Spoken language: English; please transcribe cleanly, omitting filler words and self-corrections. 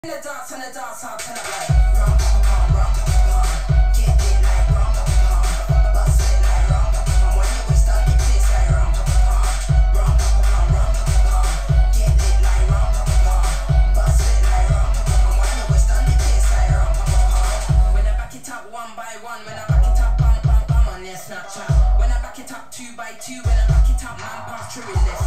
In the dance, and the dance, I'll tell it like rum pa pa pum, rum pa pa pum. Get it like rum pa pa pum, bust it like rum pa pa pum. When you waist up, it tastes like rum pa pa pum, rum pa pa pum, rum pa pa pum. Get it like rum pa pa pum, bust it like rum pa pa pum. When you waist up, it tastes like rum pa pa pum. When I back it up one by one, when I back it up bum bum bum on their Snapchat. When I back it up two by two, when I back it up man pass through it.